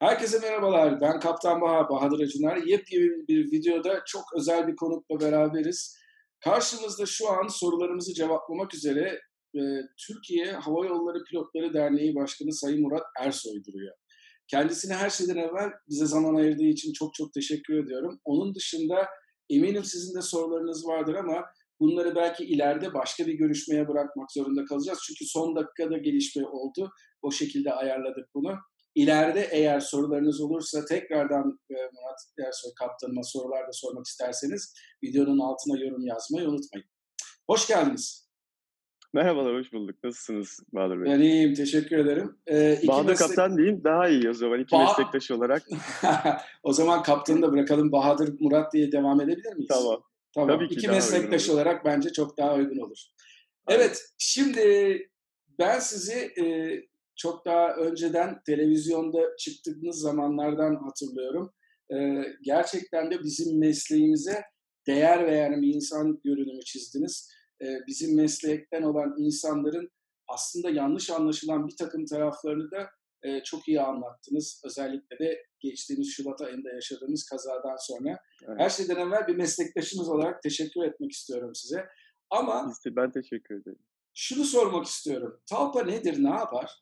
Herkese merhabalar. Ben Kaptan Bahadır Acuner. Yepyeni bir videoda çok özel bir konukla beraberiz. Karşımızda şu an sorularımızı cevaplamak üzere Türkiye Hava Yolları Pilotları Derneği Başkanı Sayın Murat Ersoy duruyor. Kendisine her şeyden evvel bize zaman ayırdığı için çok çok teşekkür ediyorum. Onun dışında eminim sizin de sorularınız vardır ama bunları belki ileride başka bir görüşmeye bırakmak zorunda kalacağız. Çünkü son dakikada gelişme oldu. O şekilde ayarladık bunu. İleride eğer sorularınız olursa tekrardan Murat Ersoy Kaptanıma sorular da sormak isterseniz videonun altına yorum yazmayı unutmayın. Hoş geldiniz. Merhabalar, hoş bulduk. Nasılsınız Bahadır Bey? Ben iyiyim, teşekkür ederim. İki Bahadır meslek... Kaptan diyeyim, daha iyi o zaman iki Ba meslektaş olarak. O zaman kaptanı da bırakalım. Bahadır Murat diye devam edebilir miyiz? Tamam. Tamam. Tabii ki İki daha uygun meslektaş olur. olarak bence çok daha uygun olur. Aynen. Evet, şimdi ben sizi çok daha önceden televizyonda çıktığınız zamanlardan hatırlıyorum. Gerçekten de bizim mesleğimize değer veren bir insan görünümü çizdiniz. Bizim meslekten olan insanların aslında yanlış anlaşılan bir takım taraflarını da çok iyi anlattınız. Özellikle de geçtiğimiz Şubat ayında yaşadığımız kazadan sonra. Her Evet. şeyden evvel bir meslektaşınız olarak teşekkür etmek istiyorum size. Ama Ben teşekkür ederim. şunu sormak istiyorum. Talpa nedir, ne yapar?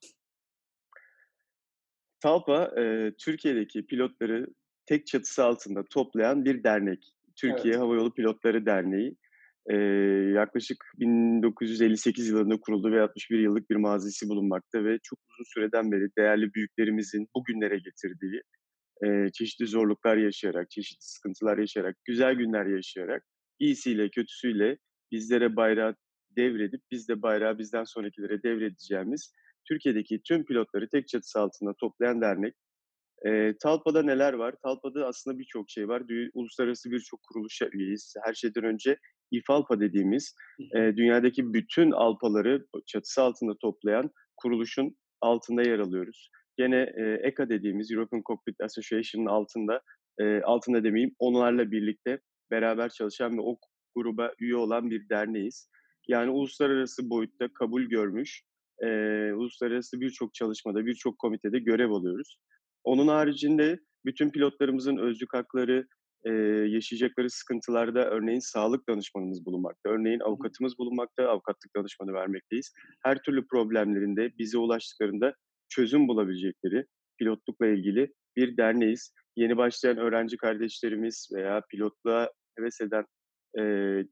TALPA, Türkiye'deki pilotları tek çatısı altında toplayan bir dernek. Türkiye Evet, Havayolu Pilotları Derneği. Eee, Yaklaşık 1958 yılında kuruldu ve 61 yıllık bir mazisi bulunmakta ve çok uzun süreden beri değerli büyüklerimizin bugünlere getirdiği çeşitli zorluklar yaşayarak, çeşitli sıkıntılar yaşayarak, güzel günler yaşayarak, iyisiyle kötüsüyle bizlere bayrağı devredip biz de bayrağı bizden sonrakilere devredeceğimiz Türkiye'deki tüm pilotları tek çatısı altında toplayan dernek. Talpa'da neler var? Talpa'da aslında birçok şey var. Uluslararası birçok kuruluşa üyeyiz. Her şeyden önce İFALPA dediğimiz, hı hı, dünyadaki bütün Alpaları çatısı altında toplayan kuruluşun altında yer alıyoruz. Gene, ECA dediğimiz European Cockpit Association'ın altında demeyeyim, onlarla birlikte beraber çalışan ve o gruba üye olan bir derneğiz. Yani uluslararası boyutta kabul görmüş, uluslararası birçok çalışmada, birçok komitede görev alıyoruz. Onun haricinde bütün pilotlarımızın özlük hakları, eee, yaşayacakları sıkıntılarda örneğin sağlık danışmanımız bulunmakta, örneğin hı hı. avukatımız bulunmakta, avukatlık danışmanı vermekteyiz. Her türlü problemlerinde bize ulaştıklarında çözüm bulabilecekleri pilotlukla ilgili bir derneğiz. Yeni başlayan öğrenci kardeşlerimiz veya pilotluğa heves eden, eee,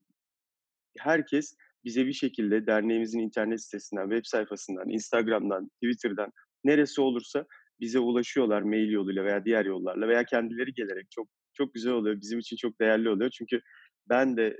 herkes bize bir şekilde derneğimizin internet sitesinden, web sayfasından, Instagram'dan, Twitter'dan neresi olursa bize ulaşıyorlar mail yoluyla veya diğer yollarla veya kendileri gelerek çok güzel oluyor. Bizim için çok değerli oluyor. Çünkü ben de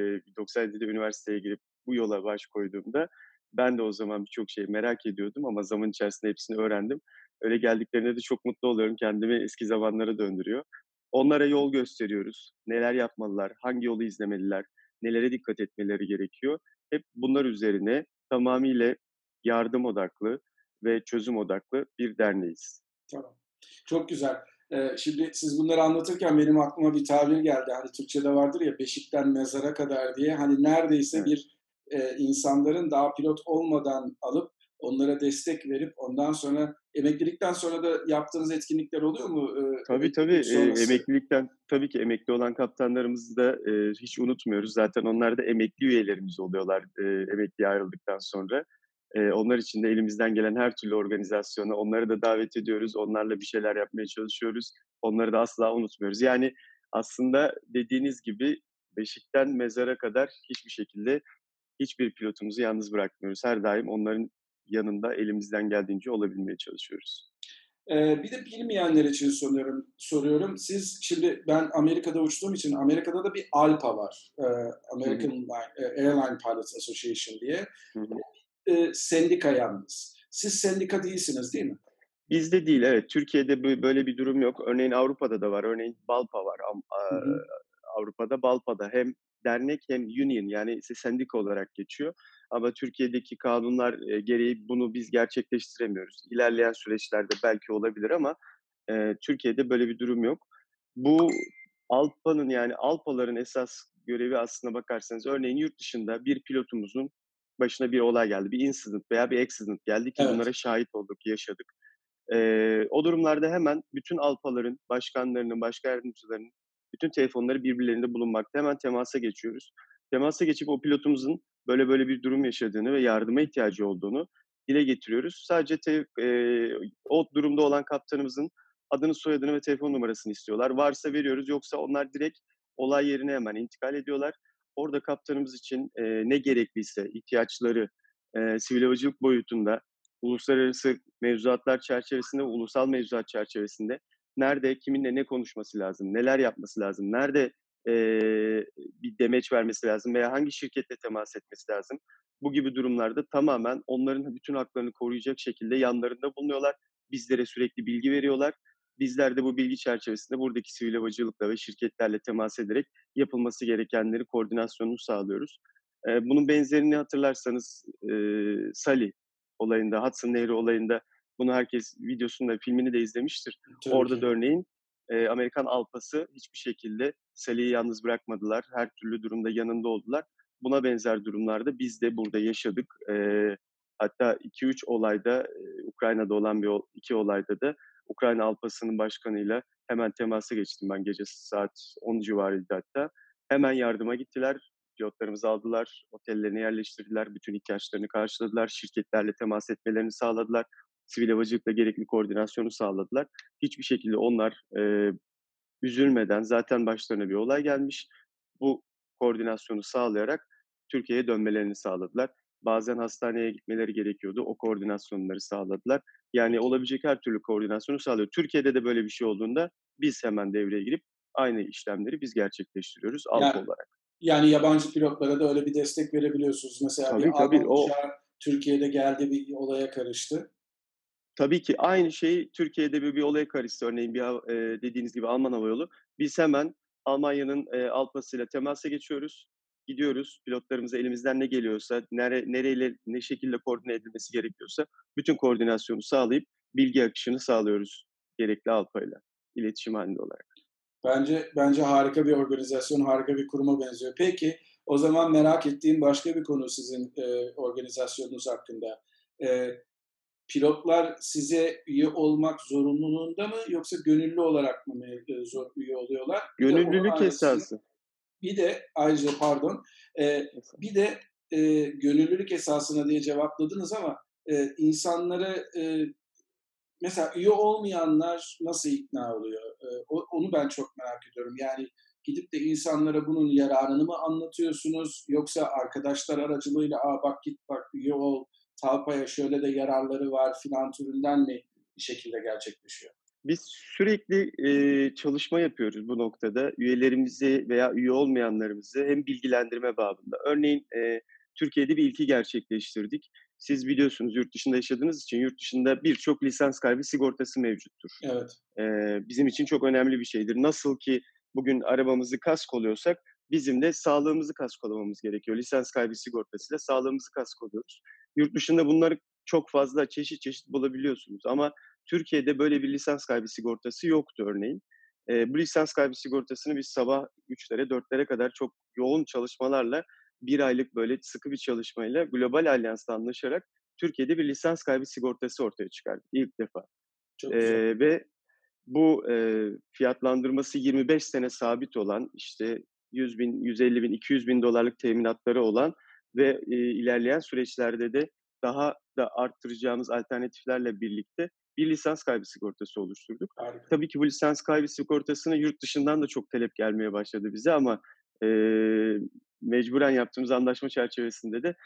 97'de üniversiteye girip bu yola baş koyduğumda ben de o zaman birçok şeyi merak ediyordum ama zaman içerisinde hepsini öğrendim. Öyle geldiklerinde de çok mutlu oluyorum. Kendimi eski zamanlara döndürüyor. Onlara yol gösteriyoruz. Neler yapmalılar, hangi yolu izlemeliler, nelere dikkat etmeleri gerekiyor? Hep bunlar üzerine tamamıyla yardım odaklı ve çözüm odaklı bir derneğiz. Tamam. Çok güzel. Şimdi siz bunları anlatırken benim aklıma bir tabir geldi. Hani Türkçe'de vardır ya beşikten mezara kadar diye. Hani neredeyse Evet. bir insanların daha pilot olmadan alıp onlara destek verip ondan sonra emeklilikten sonra da yaptığınız etkinlikler oluyor mu? Tabii, tabii. Emeklilik sonrası. Emeklilikten tabii ki emekli olan kaptanlarımızı da, hiç unutmuyoruz. Zaten onlar da emekli üyelerimiz oluyorlar, emekliye ayrıldıktan sonra. Onlar için de elimizden gelen her türlü organizasyona onları da davet ediyoruz. Onlarla bir şeyler yapmaya çalışıyoruz. Onları da asla unutmuyoruz. Yani aslında dediğiniz gibi beşikten mezara kadar hiçbir şekilde hiçbir pilotumuzu yalnız bırakmıyoruz. Her daim onların yanında elimizden geldiğince olabilmeye çalışıyoruz. Bir de bilmeyenler için soruyorum. Siz şimdi ben Amerika'da uçtuğum için Amerika'da da bir ALPA var. Hı hı. Airline Pilots Association diye. Hı hı. Sendika yalnız. Siz sendika değilsiniz, değil mi? Bizde değil, evet. Türkiye'de böyle bir durum yok. Örneğin Avrupa'da da var. Örneğin BALPA var. Hı hı. Avrupa'da BALPA'da hem dernek hem union yani sendika olarak geçiyor. Ama Türkiye'deki kanunlar, gereği bunu biz gerçekleştiremiyoruz. İlerleyen süreçlerde belki olabilir ama, Türkiye'de böyle bir durum yok. Bu ALPA'nın yani ALPA'ların esas görevi aslına bakarsanız örneğin yurt dışında bir pilotumuzun başına bir olay geldi. Bir incident veya bir accident geldi ki bunlara Evet. şahit olduk, yaşadık. O durumlarda hemen bütün alpaların, başkanlarının, başka yardımcılarının bütün telefonları birbirlerinde bulunmakta. Hemen temasa geçiyoruz. Temasa geçip o pilotumuzun böyle böyle bir durum yaşadığını ve yardıma ihtiyacı olduğunu dile getiriyoruz. Sadece o durumda olan kaptanımızın adını, soyadını ve telefon numarasını istiyorlar. Varsa veriyoruz, yoksa onlar direkt olay yerine hemen intikal ediyorlar. Orada kaptanımız için ne gerekliyse ihtiyaçları sivil havacılık boyutunda, uluslararası mevzuatlar çerçevesinde, ulusal mevzuat çerçevesinde nerede, kiminle ne konuşması lazım, neler yapması lazım, nerede bir demeç vermesi lazım veya hangi şirketle temas etmesi lazım. Bu gibi durumlarda tamamen onların bütün haklarını koruyacak şekilde yanlarında bulunuyorlar. Bizlere sürekli bilgi veriyorlar. Bizler de bu bilgi çerçevesinde buradaki sivil havacılıkla ve şirketlerle temas ederek yapılması gerekenleri koordinasyonunu sağlıyoruz. Bunun benzerini hatırlarsanız Sally olayında, Hudson Nehri olayında bunu herkes videosunu da filmini de izlemiştir. Tabii Orada da ki. örneğin Amerikan Alpası hiçbir şekilde Sally'i yalnız bırakmadılar. Her türlü durumda yanında oldular. Buna benzer durumlarda biz de burada yaşadık. Hatta 2-3 olayda, Ukrayna'da olan 2 olayda da Ukrayna Alpası'nın başkanıyla hemen temasa geçtim ben. Gece saat 10 civarıydı hatta. Hemen yardıma gittiler. Pilotlarımızı aldılar, otellerine yerleştirdiler, bütün ihtiyaçlarını karşıladılar, şirketlerle temas etmelerini sağladılar, sivil havacılıkla gerekli koordinasyonu sağladılar. Hiçbir şekilde onlar üzülmeden, zaten başlarına bir olay gelmiş, bu koordinasyonu sağlayarak Türkiye'ye dönmelerini sağladılar. Bazen hastaneye gitmeleri gerekiyordu, o koordinasyonları sağladılar. Yani olabilecek her türlü koordinasyonu sağlıyor. Türkiye'de de böyle bir şey olduğunda biz hemen devreye girip aynı işlemleri biz gerçekleştiriyoruz Alpa Yani olarak. yani yabancı pilotlara da öyle bir destek verebiliyorsunuz. Mesela bir Tabii, tabii. Alman uçağı Türkiye'de geldi, bir olaya karıştı. Tabii ki aynı şey Türkiye'de bir olaya karışsa, örneğin dediğiniz gibi Alman Hava Yolu, biz hemen Almanya'nın Alpası'yla temasa geçiyoruz. Gidiyoruz, pilotlarımıza elimizden ne geliyorsa, nereyle, ne şekilde koordine edilmesi gerekiyorsa bütün koordinasyonu sağlayıp bilgi akışını sağlıyoruz gerekli Alpa'yla iletişim halinde olarak. Bence harika bir organizasyon, harika bir kuruma benziyor. Peki, o zaman merak ettiğim başka bir konu sizin, organizasyonunuz hakkında. Eee, Pilotlar size üye olmak zorunluluğunda mı yoksa gönüllü olarak mı üye oluyorlar? Gönüllülük esası. Bir de ayrıca pardon, bir de, gönüllülük esasına diye cevapladınız ama, insanları, mesela üye olmayanlar nasıl ikna oluyor? Onu ben çok merak ediyorum. Yani gidip de insanlara bunun yararını mı anlatıyorsunuz yoksa arkadaşlar aracılığıyla, "A, bak git bak üye ol, Talpa'ya şöyle de yararları var." filan türünden mi bir şekilde gerçekleşiyor? Biz sürekli, çalışma yapıyoruz bu noktada. Üyelerimizi veya üye olmayanlarımızı hem bilgilendirme babında. Örneğin, Türkiye'de bir ilki gerçekleştirdik. Siz biliyorsunuz yurt dışında yaşadığınız için yurt dışında birçok lisans kaybı sigortası mevcuttur. Evet. Bizim için çok önemli bir şeydir. Nasıl ki bugün arabamızı kaskolıyorsak bizim de sağlığımızı kaskolamamız gerekiyor. Lisans kaybı sigortasıyla sağlığımızı kaskoluyoruz. Yurt dışında bunları çok fazla çeşit çeşit bulabiliyorsunuz ama Türkiye'de böyle bir lisans kaybı sigortası yoktu örneğin. Bu lisans kaybı sigortasını biz sabah 3'lere 4'lere kadar çok yoğun çalışmalarla, bir aylık böyle sıkı bir çalışmayla Global Allianz'la anlaşarak Türkiye'de bir lisans kaybı sigortası ortaya çıkardık ilk defa. Çok güzel. Ve bu fiyatlandırması 25 sene sabit olan, işte 100.000, 150.000, 200.000 dolarlık teminatları olan ve ilerleyen süreçlerde de daha da arttıracağımız alternatiflerle birlikte bir lisans kaybı sigortası oluşturduk. Harika. Tabii ki bu lisans kaybı sigortasına yurt dışından da çok talep gelmeye başladı bize ama eee, mecburen yaptığımız anlaşma çerçevesinde de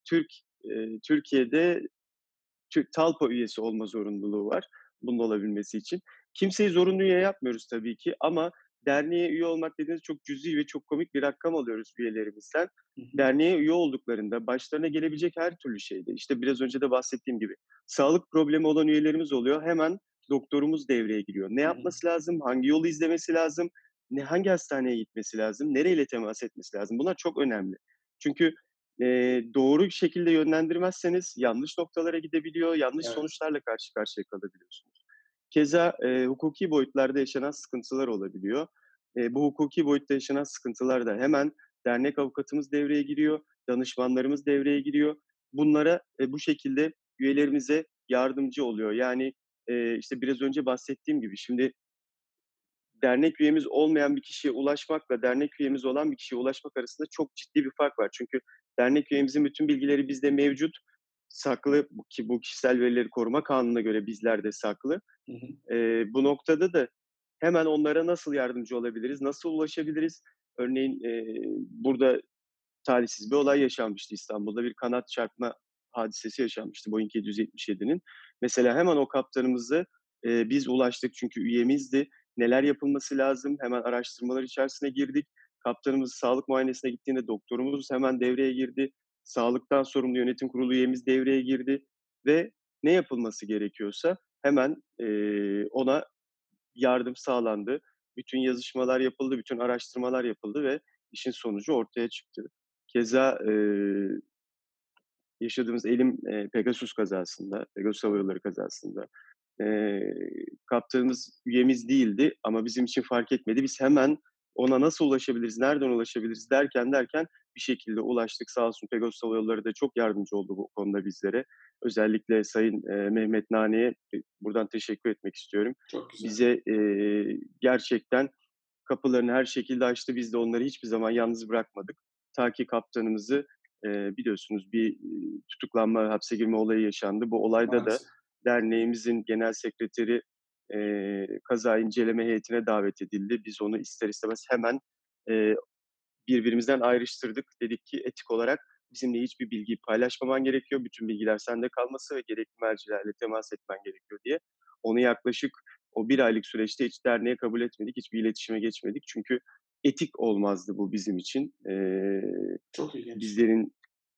Türkiye'de Talpa üyesi olma zorunluluğu var bunun olabilmesi için. Kimseyi zorunlu üye yapmıyoruz tabii ki ama derneğe üye olmak dediğiniz çok cüzi ve çok komik bir rakam alıyoruz üyelerimizden. Hı hı. Derneğe üye olduklarında başlarına gelebilecek her türlü şeyde, işte biraz önce de bahsettiğim gibi sağlık problemi olan üyelerimiz oluyor. Hemen doktorumuz devreye giriyor. Ne Hı hı. yapması lazım? Hangi yolu izlemesi lazım? Hangi hastaneye gitmesi lazım? Nereyle temas etmesi lazım? Bunlar çok önemli. Çünkü doğru şekilde yönlendirmezseniz yanlış noktalara gidebiliyor, yanlış Evet. sonuçlarla karşı karşıya kalabiliyorsunuz. Keza, hukuki boyutlarda yaşanan sıkıntılar olabiliyor. Bu hukuki boyutta yaşanan sıkıntılarda hemen dernek avukatımız devreye giriyor, danışmanlarımız devreye giriyor. Bunlara, bu şekilde üyelerimize yardımcı oluyor. Yani işte biraz önce bahsettiğim gibi şimdi dernek üyemiz olmayan bir kişiye ulaşmakla dernek üyemiz olan bir kişiye ulaşmak arasında çok ciddi bir fark var. Çünkü dernek üyemizin bütün bilgileri bizde mevcut, saklı ki bu kişisel verileri koruma kanununa göre bizlerde saklı. Hı hı. Bu noktada da hemen onlara nasıl yardımcı olabiliriz, nasıl ulaşabiliriz? Örneğin, burada talihsiz bir olay yaşanmıştı İstanbul'da. Bir kanat çarpma hadisesi yaşanmıştı Boeing 777'nin. Mesela hemen o kaptanımızı, biz ulaştık çünkü üyemizdi. Neler yapılması lazım? Hemen araştırmalar içerisine girdik. Kaptanımız sağlık muayenesine gittiğinde doktorumuz hemen devreye girdi. Sağlıktan sorumlu yönetim kurulu üyemiz devreye girdi ve ne yapılması gerekiyorsa hemen, ona yardım sağlandı. Bütün yazışmalar yapıldı, bütün araştırmalar yapıldı ve işin sonucu ortaya çıktı. Keza, yaşadığımız Pegasus kazasında, Pegasus Hava Yolları kazasında, eee, kaptanımız üyemiz değildi ama bizim için fark etmedi. Biz hemen ona nasıl ulaşabiliriz, nereden ulaşabiliriz derken bir şekilde ulaştık. Sağ olsun Pegasus Hava Yolları da çok yardımcı oldu bu konuda bizlere. Özellikle Sayın, Mehmet Nane'ye buradan teşekkür etmek istiyorum. Çok güzel. Bize, gerçekten kapılarını her şekilde açtı. Biz de onları hiçbir zaman yalnız bırakmadık. Ta ki kaptanımızı, biliyorsunuz bir, tutuklanma, hapse girme olayı yaşandı. Bu olayda da Maalesef. derneğimizin genel sekreteri, kaza inceleme heyetine davet edildi. Biz onu ister istemez hemen, eee, birbirimizden ayrıştırdık. Dedik ki etik olarak bizimle hiçbir bilgiyi paylaşmaman gerekiyor. Bütün bilgiler sende kalması ve gerekli mercilerle temas etmen gerekiyor diye. Onu yaklaşık o bir aylık süreçte hiç derneğe kabul etmedik, hiçbir iletişime geçmedik. Çünkü etik olmazdı bu bizim için. Çok ilginç. Bizlerin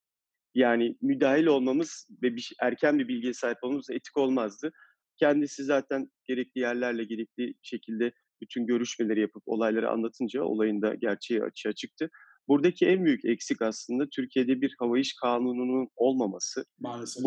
yani müdahil olmamız ve erken bir bilgiye sahip olmamız etik olmazdı. Kendisi zaten gerekli yerlerle gerekli şekilde bütün görüşmeleri yapıp olayları anlatınca olayın da gerçeği açığa çıktı. Buradaki en büyük eksik aslında Türkiye'de bir hava iş kanununun olmaması. Maalesef.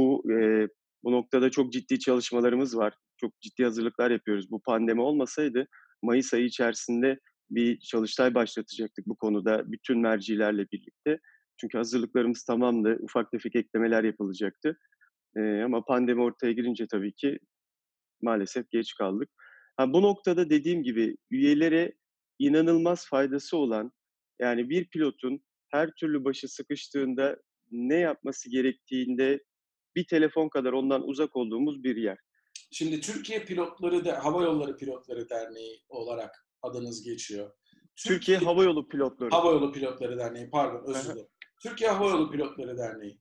Bu noktada çok ciddi çalışmalarımız var. Çok ciddi hazırlıklar yapıyoruz. Bu pandemi olmasaydı mayıs ayı içerisinde bir çalıştay başlatacaktık bu konuda bütün mercilerle birlikte. Çünkü hazırlıklarımız tamamdı. Ufak tefek eklemeler yapılacaktı. Ama pandemi ortaya girince tabii ki maalesef geç kaldık. Bu noktada dediğim gibi üyelere inanılmaz faydası olan, yani bir pilotun her türlü başı sıkıştığında ne yapması gerektiğinde bir telefon kadar ondan uzak olduğumuz bir yer. Şimdi Türkiye Pilotları da Hava Yolları Pilotları Derneği olarak adınız geçiyor. Türkiye Türkiye Hava Yolu Pilotları. Hava Yolu Pilotları Derneği, pardon, Hı özür hı. dilerim. Türkiye Hava Yolu Pilotları Derneği.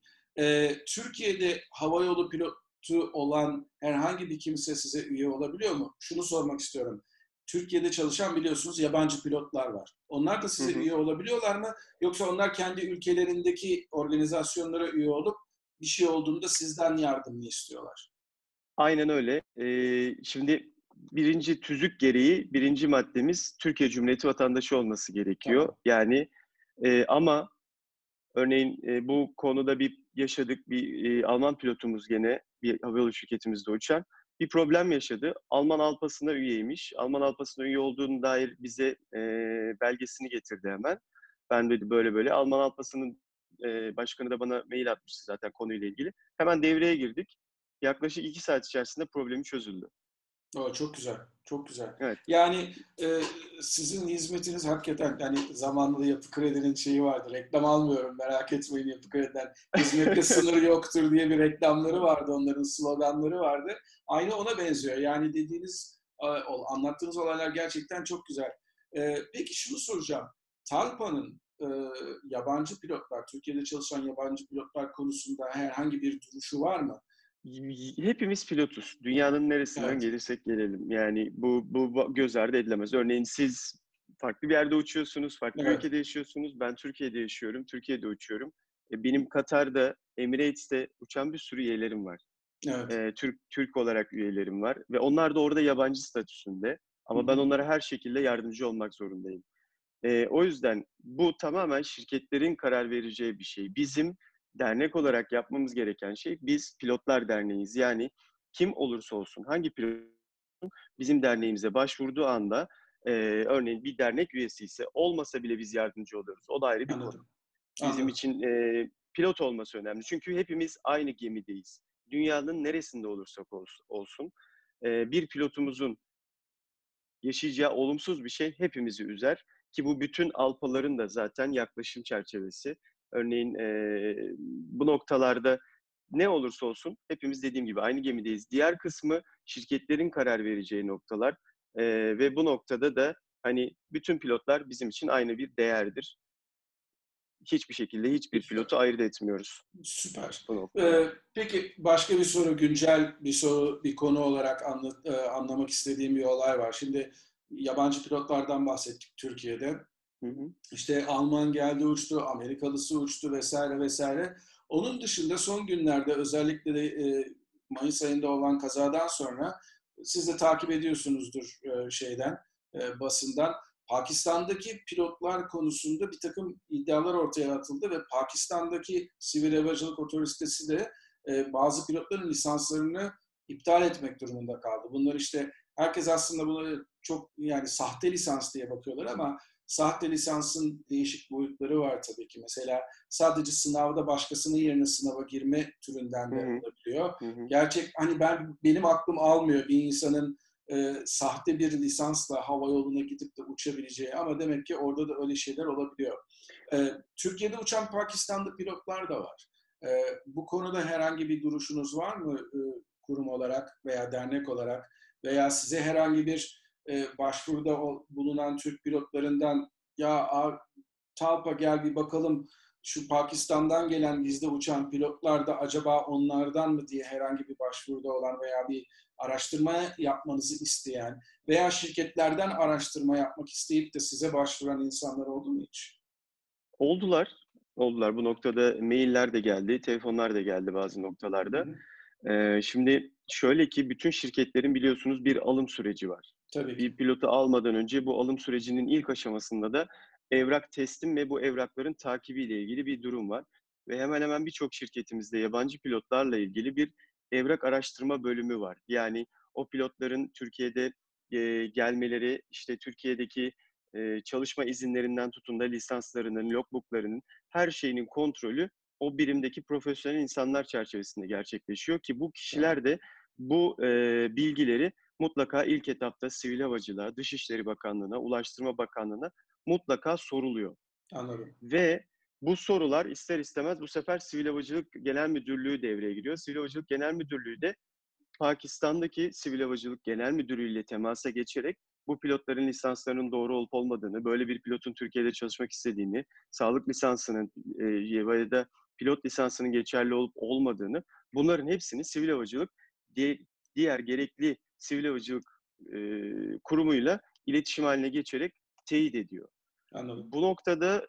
Türkiye'de hava yolu pilotu olan herhangi bir kimse size üye olabiliyor mu? Şunu sormak istiyorum. Türkiye'de çalışan biliyorsunuz yabancı pilotlar var. Onlar da Hı size hı. üye olabiliyorlar mı? Yoksa onlar kendi ülkelerindeki organizasyonlara üye olup bir şey olduğunda sizden yardım mı istiyorlar? Aynen öyle. Şimdi birinci tüzük gereği birinci maddemiz Türkiye Cumhuriyeti vatandaşı olması gerekiyor. Tamam. Yani, ama örneğin, bu konuda bir yaşadık. Bir, Alman pilotumuz gene bir havayolu şirketimizde uçan bir problem yaşadı. Alman Alpası'na üyeymiş. Alman Alpası'na üye olduğuna dair bize, belgesini getirdi hemen. Ben dedi böyle böyle. Alman Alpası'nın, başkanı da bana mail atmıştı zaten konuyla ilgili. Hemen devreye girdik. Yaklaşık 2 saat içerisinde problemi çözüldü. O çok güzel, çok güzel. Evet. Yani sizin hizmetiniz hakikaten hani zamanında Yapı Kredi'nin şeyi vardı. Reklam almıyorum merak etmeyin Yapı Kredi'den. Hizmette sınır yoktur diye bir reklamları vardı. Onların sloganları vardı. Aynı ona benziyor. Yani dediğiniz, anlattığınız olaylar gerçekten çok güzel. Peki şunu soracağım. Talpa'nın yabancı pilotlar, Türkiye'de çalışan yabancı pilotlar konusunda herhangi bir duruşu var mı? Hepimiz pilotuz. Dünyanın neresinden Evet, gelirsek gelelim. Yani bu göz ardı edilemez. Örneğin siz farklı bir yerde uçuyorsunuz, farklı bir evet, ülkede yaşıyorsunuz. Ben Türkiye'de yaşıyorum, Türkiye'de uçuyorum. Benim Katar'da, Emirates'te uçan bir sürü üyelerim var. evet. Türk olarak üyelerim var ve onlar da orada yabancı statüsünde. Hı Ama ben hı. onlara her şekilde yardımcı olmak zorundayım. O yüzden bu tamamen şirketlerin karar vereceği bir şey. Bizim dernek olarak yapmamız gereken şey, biz pilotlar derneğiyiz. Yani kim olursa olsun, hangi pilot bizim derneğimize başvurduğu anda, örneğin bir dernek üyesi ise olmasa bile biz yardımcı oluyoruz. O da ayrı bir konu. Anladım, Bizim anladım. için, pilot olması önemli. Çünkü hepimiz aynı gemideyiz. Dünyanın neresinde olursak olsun. bir pilotumuzun yaşayacağı olumsuz bir şey hepimizi üzer ki bu bütün Alpaların da zaten yaklaşım çerçevesi. Örneğin, bu noktalarda ne olursa olsun hepimiz dediğim gibi aynı gemideyiz. Diğer kısmı şirketlerin karar vereceği noktalar, ve bu noktada da, hani, bütün pilotlar bizim için aynı bir değerdir. Hiçbir şekilde hiçbir Lütfen. pilotu ayırt etmiyoruz Süper. bu noktada. Peki başka bir soru, güncel bir soru, bir konu olarak anlamak istediğim bir olay var. Şimdi yabancı pilotlardan bahsettik Türkiye'de. Hı hı. İşte Alman geldi uçtu, Amerikalısı uçtu vesaire vesaire. Onun dışında son günlerde özellikle de Mayıs ayında olan kazadan sonra siz de takip ediyorsunuzdur basından. Pakistan'daki pilotlar konusunda bir takım iddialar ortaya atıldı ve Pakistan'daki Sivil Havacılık Otoritesi de bazı pilotların lisanslarını iptal etmek durumunda kaldı. Bunlar işte herkes aslında bunu çok yani sahte lisans diye bakıyorlar ama sahte lisansın değişik boyutları var tabii ki. Mesela sadece sınavda başkasının yerine sınava girme türünden Hı de hı. olabiliyor. Hı hı. Gerçek hani benim aklım almıyor bir insanın sahte bir lisansla hava yoluna gidip de uçabileceği ama demek ki orada da öyle şeyler olabiliyor. Türkiye'de uçan Pakistanlı pilotlar da var. Bu konuda herhangi bir duruşunuz var mı kurum olarak veya dernek olarak veya size herhangi bir başvuruda bulunan Türk pilotlarından ya Talpa gel bir bakalım şu Pakistan'dan gelen bizde uçan pilotlar da acaba onlardan mı diye herhangi bir başvuruda olan veya bir araştırma yapmanızı isteyen veya şirketlerden araştırma yapmak isteyip de size başvuran insanlar oldu mu hiç? Oldular, oldular. Bu noktada mailler de geldi, telefonlar da geldi bazı Hı noktalarda. hı. Şimdi şöyle ki bütün şirketlerin biliyorsunuz bir alım süreci var. Tabii Bir ki. pilotu almadan önce bu alım sürecinin ilk aşamasında da evrak teslim ve bu evrakların takibiyle ilgili bir durum var. Ve hemen hemen birçok şirketimizde yabancı pilotlarla ilgili bir evrak araştırma bölümü var. Yani o pilotların Türkiye'de, gelmeleri, işte Türkiye'deki, çalışma izinlerinden tutun da lisanslarının, logbook'larının her şeyinin kontrolü o birimdeki profesyonel insanlar çerçevesinde gerçekleşiyor ki bu Tamam. kişiler de bu, bilgileri mutlaka ilk etapta Sivil Havacılığa, Dışişleri Bakanlığı'na, Ulaştırma Bakanlığı'na mutlaka soruluyor. Anladım. Ve bu sorular ister istemez bu sefer Sivil Havacılık Genel Müdürlüğü devreye giriyor. Sivil Havacılık Genel Müdürlüğü de Pakistan'daki Sivil Havacılık Genel Müdürü ile temasa geçerek bu pilotların lisanslarının doğru olup olmadığını, böyle bir pilotun Türkiye'de çalışmak istediğini, sağlık lisansının ya da pilot lisansının geçerli olup olmadığını, bunların hepsini Sivil Havacılık diğer gerekli Sivil Havacılık kurumuyla iletişim haline geçerek teyit ediyor. Anladım. Bu noktada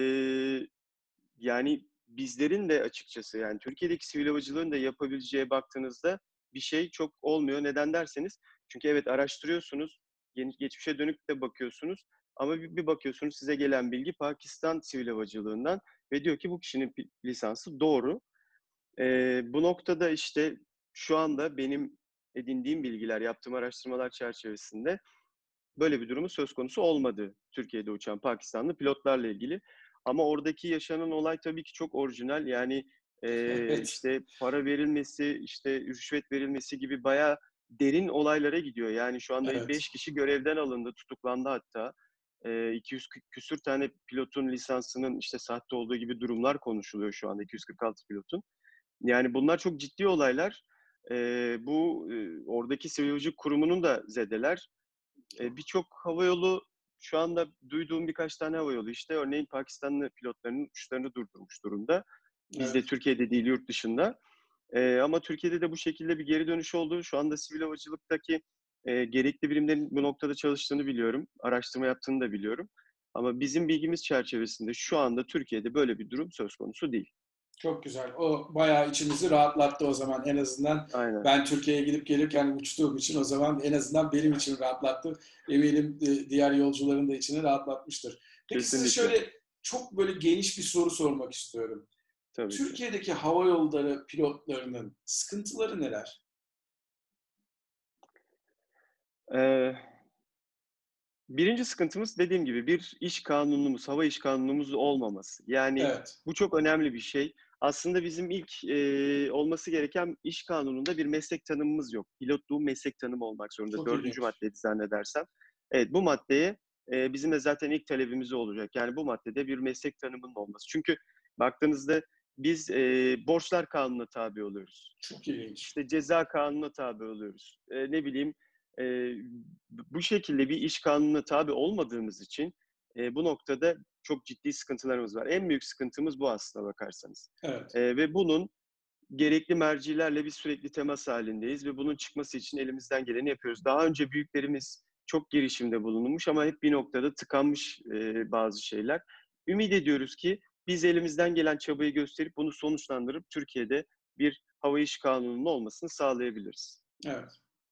yani bizlerin de açıkçası yani Türkiye'deki sivil havacılığın da yapabileceği baktığınızda bir şey çok olmuyor. Neden derseniz çünkü evet araştırıyorsunuz, geçmişe dönük de bakıyorsunuz ama bir bakıyorsunuz size gelen bilgi Pakistan sivil havacılığından ve diyor ki bu kişinin lisansı doğru. Bu noktada işte şu anda benim edindiğim bilgiler, yaptığım araştırmalar çerçevesinde böyle bir durumun söz konusu olmadı Türkiye'de uçan Pakistanlı pilotlarla ilgili. Ama oradaki yaşanan olay tabii ki çok orijinal. Yani, Evet. işte, para verilmesi, işte, rüşvet verilmesi gibi bayağı derin olaylara gidiyor. Yani şu anda Evet. 5 kişi görevden alındı, tutuklandı hatta. 200 küsur tane pilotun lisansının, işte, sahte olduğu gibi durumlar konuşuluyor şu anda 246 pilotun. Yani bunlar çok ciddi olaylar. Bu, oradaki Sivil Havacılık Kurumu'nu da zedeler. Birçok havayolu şu anda duyduğum birkaç tane havayolu, işte, örneğin Pakistanlı pilotlarının uçuşlarını durdurmuş durumda. Bizde, Evet. Türkiye'de değil, yurt dışında. Ama Türkiye'de de bu şekilde bir geri dönüş oldu. Şu anda sivil havacılıktaki, gerekli birimlerin bu noktada çalıştığını biliyorum. Araştırma yaptığını da biliyorum. Ama bizim bilgimiz çerçevesinde şu anda Türkiye'de böyle bir durum söz konusu değil. Çok güzel. O bayağı içimizi rahatlattı o zaman. En azından Aynen. ben Türkiye'ye gidip gelirken uçtuğum için o zaman en azından benim için rahatlattı. Eminim diğer yolcuların da içini rahatlatmıştır. Peki size Kesinlikle. şöyle çok böyle geniş bir soru sormak istiyorum. Tabii ki. Türkiye'deki hava yolları pilotlarının sıkıntıları neler? Eee 1'inci sıkıntımız dediğim gibi bir iş kanunumuz, hava iş kanunumuz olmaması. Yani Evet. bu çok önemli bir şey. Aslında bizim ilk, olması gereken iş kanununda bir meslek tanımımız yok. Pilotluğun meslek tanımı olmak zorunda. Çok Dördüncü ilginç. maddeydi zannedersem. Evet, bu maddeye, bizim de zaten ilk talebimiz o olacak. Yani bu maddede bir meslek tanımının olması. Çünkü baktığınızda biz, borçlar kanununa tabi oluyoruz. Çok ilginç. İşte ceza kanununa tabi oluyoruz. Ne bileyim, eee, bu şekilde bir iş kanununa tabi olmadığımız için, bu noktada çok ciddi sıkıntılarımız var. En büyük sıkıntımız bu aslına bakarsanız. Evet. Ve bunun gerekli mercilerle biz sürekli temas hâlindeyiz ve bunun çıkması için elimizden geleni yapıyoruz. Daha önce büyüklerimiz çok girişimde bulunmuş ama hep bir noktada tıkanmış, bazı şeyler. Ümit ediyoruz ki biz elimizden gelen çabayı gösterip bunu sonuçlandırıp Türkiye'de bir hava iş kanununun olmasını sağlayabiliriz. Evet.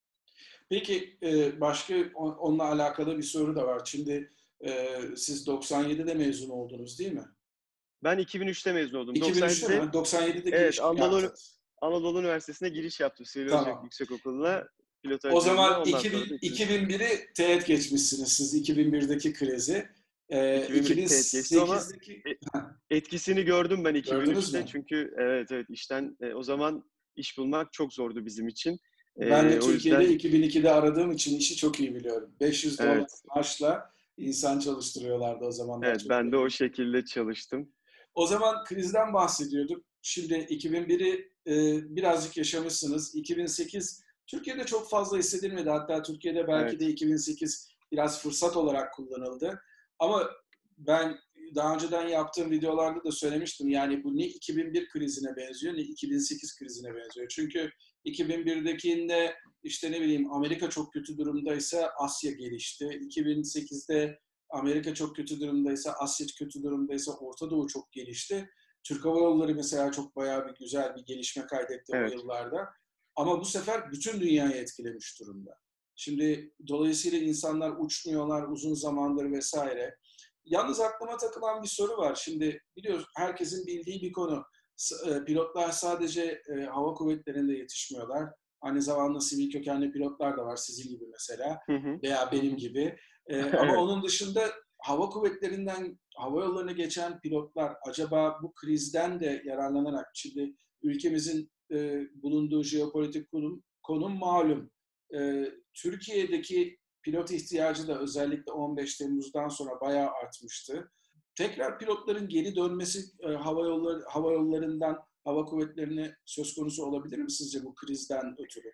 Peki, başka onunla alakalı bir soru da var. Şimdi, siz 97'de mezun oldunuz, değil mi? Ben 2003'te mezun oldum. 2003'te 97'de mi? 97'de evet, giriş mi yaptınız? Anadolu Üniversitesi'ne giriş yaptım. Sivil Havacılık Tamam. Yüksekokulu'na O pilotaj bölümüne. zaman Ondan sonra da 2003'te. 2001'i teğet geçmişsiniz siz, 2001'deki krizi. 2001'i teğet geçtim ama 2008'deki e etkisini gördüm ben gördünüz 2003'te. mü? Çünkü evet, evet, işten, o zaman iş bulmak çok zordu bizim için. Ben de O Türkiye'de yüzden 2002'de aradığım için işi çok iyi biliyorum. $500 evet, maaşla insan çalıştırıyorlardı o zamanlar evet, çok ben de o ilginç. şekilde çalıştım. O zaman krizden bahsediyorduk. Şimdi 2001'i birazcık yaşamışsınız. 2008 Türkiye'de çok fazla hissedilmedi. Hatta Türkiye'de belki de Evet, 2008 biraz fırsat olarak kullanıldı. Ama ben daha önceden yaptığım videolarda da söylemiştim. Yani bu ne 2001 krizine benziyor ne 2008 krizine benziyor. Çünkü 2001'dekinde işte ne bileyim Amerika çok kötü durumdaysa Asya gelişti. 2008'de Amerika çok kötü durumdaysa, Asya kötü durumdaysa Orta Doğu çok gelişti. Türk Hava Yolları mesela çok bayağı bir güzel bir gelişme kaydetti o evet. yıllarda. Ama bu sefer bütün dünyayı etkilemiş durumda. Şimdi dolayısıyla insanlar uçmuyorlar uzun zamandır vesaire. Yalnız aklıma takılan bir soru var. Şimdi biliyoruz herkesin bildiği bir konu. Pilotlar sadece hava kuvvetlerinde yetişmiyorlar. Aynı zamanda sivil kökenli pilotlar da var sizin gibi mesela Hı hı. veya Hı benim hı. gibi. Ama Evet. onun dışında hava kuvvetlerinden hava yollarına geçen pilotlar acaba bu krizden de yararlanarak şimdi ülkemizin bulunduğu jeopolitik konum malum. Türkiye'deki pilot ihtiyacı da özellikle 15 Temmuz'dan sonra bayağı artmıştı. Tekrar pilotların geri dönmesi hava yollarından hava kuvvetlerine söz konusu olabilir mi sizce bu krizden ötürü?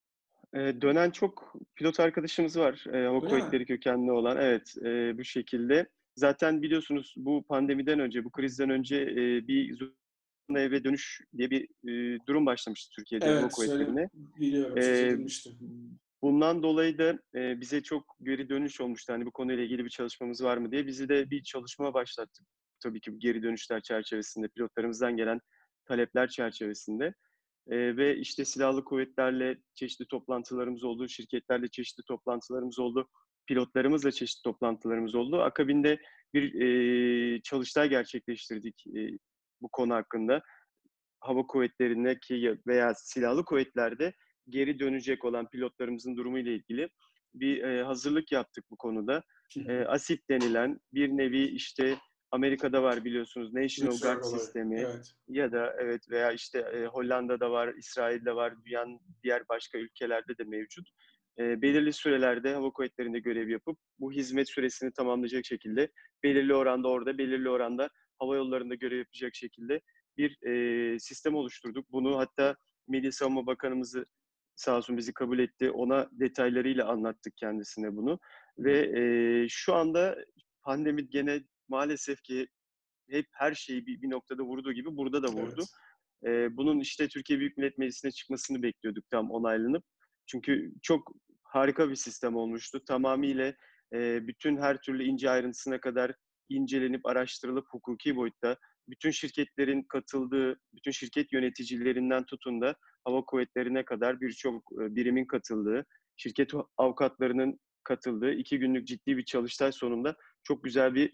Dönen çok pilot arkadaşımız var, hava Öyle mi? kuvvetleri kökenli olan. Evet, bu şekilde. Zaten biliyorsunuz bu pandemiden önce, bu krizden önce, bir zorunlu eve dönüş diye bir, durum başlamıştı Türkiye'de hava Evet, kuvvetlerine. biliyorum, söz Eee, edilmişti. bundan dolayı da, bize çok geri dönüş olmuştu. Hani, bu konuyla ilgili bir çalışmamız var mı diye. Bizi de bir çalışma başlattık. Tabii ki bu geri dönüşler çerçevesinde, pilotlarımızdan gelen talepler çerçevesinde. Ve, işte, silahlı kuvvetlerle çeşitli toplantılarımız oldu, şirketlerle çeşitli toplantılarımız oldu, pilotlarımızla çeşitli toplantılarımız oldu. Akabinde bir, çalıştay gerçekleştirdik, bu konu hakkında. Hava kuvvetlerindeki veya silahlı kuvvetlerde geri dönecek olan pilotlarımızın durumu ile ilgili bir, hazırlık yaptık bu konuda. ASIP denilen bir nevi, işte, Amerika'da var biliyorsunuz Türk National Guard sorguları. sistemi Evet. ya da evet veya, işte, Hollanda'da var, İsrail'de var, dünyanın diğer başka ülkelerde de mevcut. Belirli sürelerde hava kuvvetlerinde görev yapıp bu hizmet süresini tamamlayacak şekilde belirli oranda orada, belirli oranda hava yollarında görev yapacak şekilde bir, sistem oluşturduk. Bunu hatta Milli Savunma Bakanımız sağ olsun bizi kabul etti. Ona detaylarıyla anlattık kendisine bunu ve, şu anda pandemi gene maalesef ki hep her şeyi bir noktada vurduğu gibi burada da vurdu. Evet. Bunun, işte, Türkiye Büyük Millet Meclisi'ne çıkmasını bekliyorduk tam onaylanıp. Çünkü çok harika bir sistem olmuştu. Tamamıyla, bütün her türlü ince ayrıntısına kadar incelenip, araştırılıp hukuki boyutta bütün şirketlerin katıldığı, bütün şirket yöneticilerinden tutun da hava kuvvetlerine kadar birçok, birimin katıldığı, şirket avukatlarının katıldığı 2 günlük ciddi bir çalıştay sonunda çok güzel bir,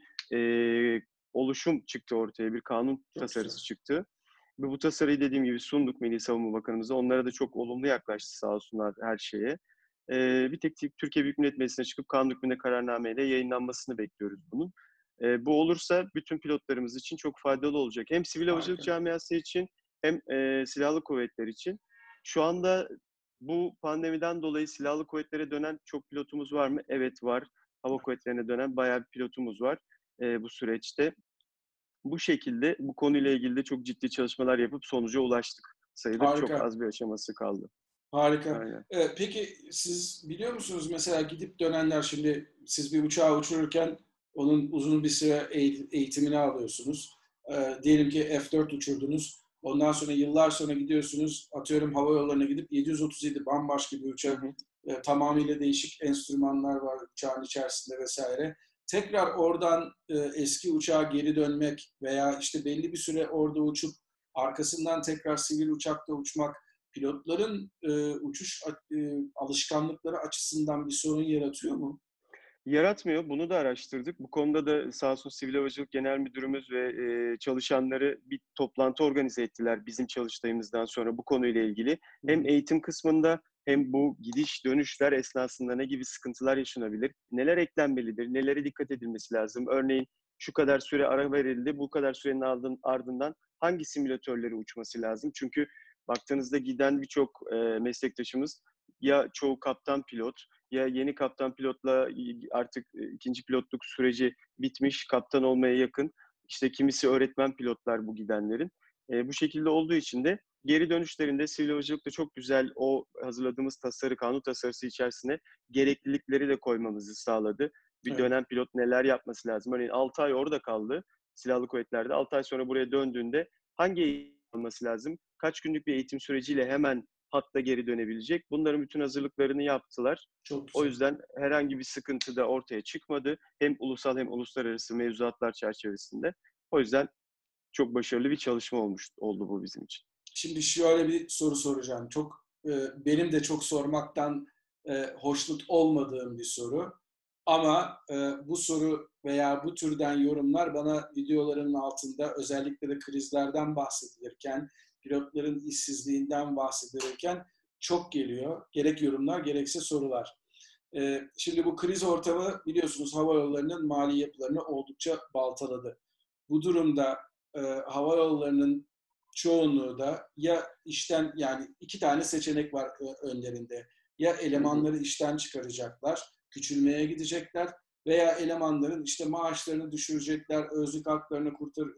oluşum çıktı ortaya, bir kanun Çok güzel. tasarısı çıktı. Ve bu tasarıyı dediğim gibi sunduk Milli Savunma Bakanımıza. Onlara da çok olumlu yaklaştı sağ olsunlar her şeye. Bir tek Türkiye Büyük Millet Meclisi'ne çıkıp kanun hükmünde kararnameyle yayınlanmasını bekliyoruz bunun. Bu olursa bütün pilotlarımız için çok faydalı olacak. Hem sivil havacılık Harika. camiası için hem, silahlı kuvvetler için. Şu anda bu pandemiden dolayı silahlı kuvvetlere dönen çok pilotumuz var mı? Evet, var. Hava kuvvetlerine dönen bayağı bir pilotumuz var, bu süreçte. Bu şekilde bu konuyla ilgili de çok ciddi çalışmalar yapıp sonuca ulaştık sayılır. Çok Harika. az bir aşaması kaldı. Harika. Aynen. Peki siz biliyor musunuz mesela gidip dönenler şimdi siz bir uçağı uçururken onun uzun bir süre eğitimini alıyorsunuz. Diyelim ki F-4 uçurdunuz. Ondan sonra yıllar sonra gidiyorsunuz, atıyorum hava yollarına gidip 737 bambaşka bir Hı uçak, hı. tamamıyla değişik enstrümanlar var uçağın içerisinde vesaire. Tekrar oradan eski uçağa geri dönmek veya işte belli bir süre orada uçup arkasından tekrar sivil uçakta uçmak pilotların uçuş alışkanlıkları açısından bir sorun yaratıyor mu? Yaratmıyor. Bunu da araştırdık. Bu konuda da sağ olsun Sivil Havacılık Genel Müdürümüz ve, çalışanları bir toplantı organize ettiler bizim çalıştayımızdan sonra bu konuyla ilgili. Hı Hem hı. eğitim kısmında hem bu gidiş dönüşler esnasında ne gibi sıkıntılar yaşanabilir, neler eklenmelidir, nelere dikkat edilmesi lazım? Örneğin şu kadar süre ara verildi, bu kadar sürenin ardından hangi simülatörleri uçması lazım? Çünkü baktığınızda giden birçok, meslektaşımız ya çoğu kaptan pilot ya yeni kaptan pilotla artık 2'nci pilotluk süreci bitmiş, kaptan olmaya yakın. İşte kimisi öğretmen pilotlar bu gidenlerin. Bu şekilde olduğu için de geri dönüşlerinde sivil havacılıkta çok güzel o hazırladığımız kanun tasarısı içerisine gereklilikleri de koymamızı sağladı. Bir Evet, dönen pilot neler yapması lazım? Örneğin 6 ay orada kaldı silahlı kuvvetlerde. 6 ay sonra buraya döndüğünde hangi eğitim alması lazım? Kaç günlük bir eğitim süreciyle hemen hatta geri dönebilecek? Bunların bütün hazırlıklarını yaptılar. çok O güzel. yüzden herhangi bir sıkıntı da ortaya çıkmadı. Hem ulusal hem uluslararası mevzuatlar çerçevesinde. O yüzden çok başarılı bir çalışma oldu bu bizim için. Şimdi şöyle bir soru soracağım. Çok benim de çok sormaktan hoşnut olmadığım bir soru. Ama bu soru veya bu türden yorumlar bana videolarımın altında özellikle de krizlerden bahsedilirken, pilotların işsizliğinden bahsedilirken çok geliyor. Gerek yorumlar gerekse sorular. Şimdi bu kriz ortamı biliyorsunuz hava yollarının mali yapılarını oldukça baltaladı. Bu durumda hava yollarının çoğunluğu da ya işten yani iki tane seçenek var önlerinde. Ya Hı hı. elemanları işten çıkaracaklar, küçülmeye gidecekler veya elemanların işte maaşlarını düşürecekler, özlük haklarını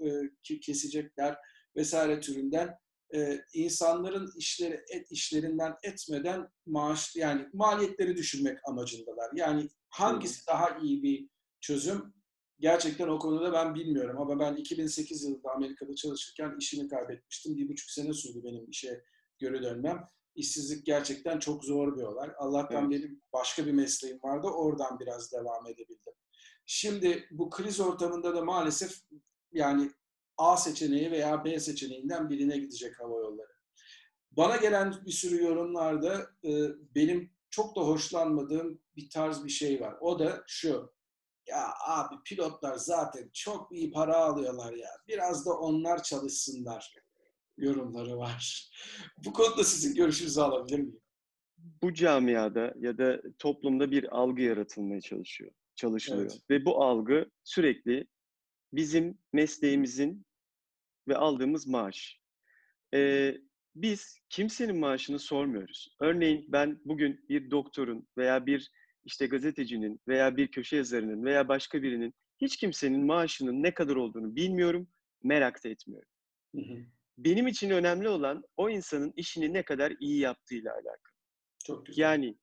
kesecekler vesaire türünden insanların işlerinden etmeden maaş yani maliyetleri düşürmek amacındalar. Yani Hı hı. hangisi daha iyi bir çözüm? Gerçekten o konuda ben bilmiyorum ama ben 2008 yılında Amerika'da çalışırken işimi kaybetmiştim. 1,5 sene sürdü benim işe geri dönmem. İşsizlik gerçekten çok zor bir olay. Allah'tan Evet. benim başka bir mesleğim vardı. Oradan biraz devam edebildim. Şimdi bu kriz ortamında da maalesef yani A seçeneği veya B seçeneğinden birine gidecek hava yolları. Bana gelen bir sürü yorumlarda benim çok da hoşlanmadığım bir tarz bir şey var. O da şu. Ya abi pilotlar zaten çok iyi para alıyorlar ya. Biraz da onlar çalışsınlar yorumları var. Bu konuda sizin görüşünüzü alabilir miyim? Bu camiada ya da toplumda bir algı yaratılmaya çalışılıyor Evet. ve bu algı sürekli bizim mesleğimizin ve aldığımız maaş. Eee, Biz kimsenin maaşını sormuyoruz. Örneğin ben bugün bir doktorun veya bir, işte, gazetecinin veya bir köşe yazarının veya başka birinin hiç kimsenin maaşının ne kadar olduğunu bilmiyorum, merak da etmiyorum. Hı hı. Benim için önemli olan o insanın işini ne kadar iyi yaptığıyla alakalı. Çok güzel. Yani,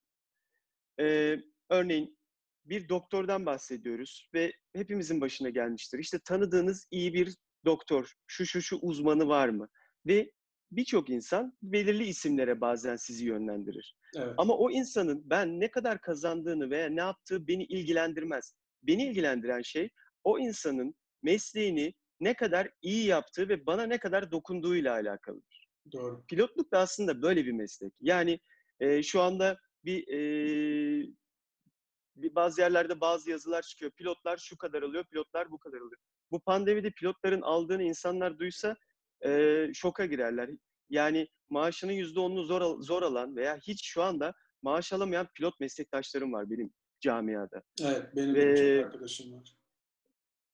örneğin bir doktordan bahsediyoruz ve hepimizin başına gelmiştir. İşte tanıdığınız iyi bir doktor, şu uzmanı var mı? Ve birçok insan belirli isimlere bazen sizi yönlendirir. Evet, Ama o insanın ben ne kadar kazandığını veya ne yaptığı beni ilgilendirmez. Beni ilgilendiren şey o insanın mesleğini ne kadar iyi yaptığı ve bana ne kadar dokunduğuyla alakalıdır. doğru. Pilotluk da aslında böyle bir meslek. Yani, şu anda bir, bazı yerlerde bazı yazılar çıkıyor. Pilotlar şu kadar alıyor, pilotlar bu kadar alıyor. Bu pandemide pilotların aldığını insanlar duysa, şoka girerler. Yani maaşının %10'unu zor alan veya hiç şu anda maaş alamayan pilot meslektaşlarım var benim camiada. Evet, benim de birçok Ve arkadaşım var.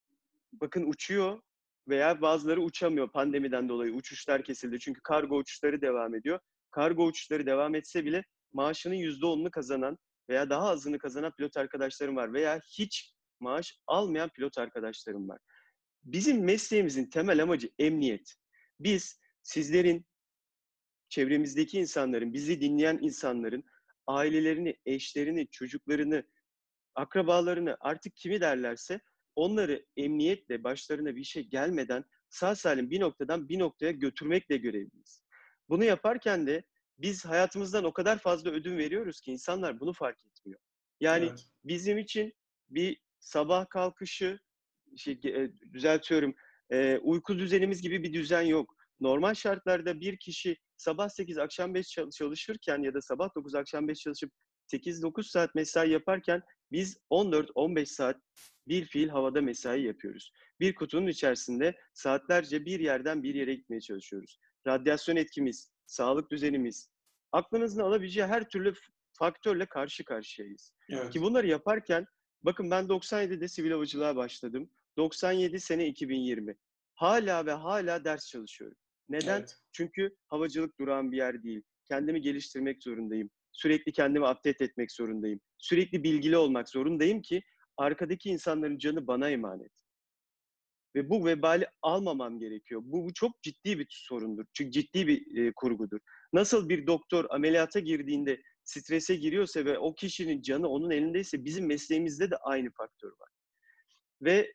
bakın uçuyor veya bazıları uçamıyor pandemiden dolayı. Uçuşlar kesildi çünkü kargo uçuşları devam ediyor. Kargo uçuşları devam etse bile maaşının %10'unu kazanan veya daha azını kazanan pilot arkadaşlarım var veya hiç maaş almayan pilot arkadaşlarım var. Bizim mesleğimizin temel amacı emniyet. Biz sizlerin, çevremizdeki insanların, bizi dinleyen insanların ailelerini, eşlerini, çocuklarını, akrabalarını artık kimi derlerse onları emniyetle başlarına bir şey gelmeden sağ salim bir noktadan bir noktaya götürmekle görevliyiz. Bunu yaparken de biz hayatımızdan o kadar fazla ödün veriyoruz ki insanlar bunu fark etmiyor. Yani Evet, bizim için bir sabah kalkışı, düzeltiyorum, uyku düzenimiz gibi bir düzen yok. Normal şartlarda bir kişi sabah 8 akşam 5 çalışırken ya da sabah 9 akşam 5 çalışıp 8-9 saat mesai yaparken biz 14-15 saat bir fiil havada mesai yapıyoruz. Bir kutunun içerisinde saatlerce bir yerden bir yere gitmeye çalışıyoruz. Radyasyon etkimiz, sağlık düzenimiz, aklınızın alabileceği her türlü faktörle karşı karşıyayız. Ki evet, bunları yaparken, bakın ben 97'de sivil havacılığa başladım. 97 sene 2020. Hala ve hala ders çalışıyorum. Neden? evet, Çünkü havacılık durağan bir yer değil. Kendimi geliştirmek zorundayım. Sürekli kendimi update etmek zorundayım. Sürekli bilgili olmak zorundayım ki arkadaki insanların canı bana emanet. Ve bu vebali almamam gerekiyor. Bu çok ciddi bir sorundur. Çünkü ciddi bir kurgudur. Nasıl bir doktor ameliyata girdiğinde strese giriyorsa ve o kişinin canı onun elindeyse bizim mesleğimizde de aynı faktör var. Ve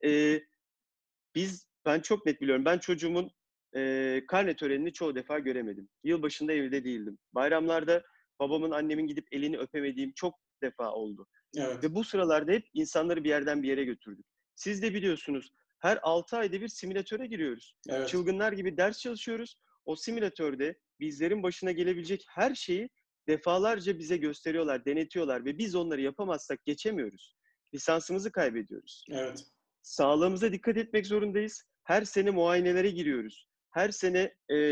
ben çok net biliyorum. Ben çocuğumun karne törenini çoğu defa göremedim. Yılbaşında evde değildim. Bayramlarda babamın, annemin gidip elini öpemediğim çok defa oldu. evet, Ve bu sıralarda hep insanları bir yerden bir yere götürdük. Siz de biliyorsunuz, her 6 ayda bir simülatöre giriyoruz. evet. Çılgınlar gibi ders çalışıyoruz. O simülatörde bizlerin başına gelebilecek her şeyi defalarca bize gösteriyorlar, denetiyorlar ve biz onları yapamazsak geçemiyoruz. Lisansımızı kaybediyoruz. Evet. Sağlığımıza dikkat etmek zorundayız. Her sene muayenelere giriyoruz. Her sene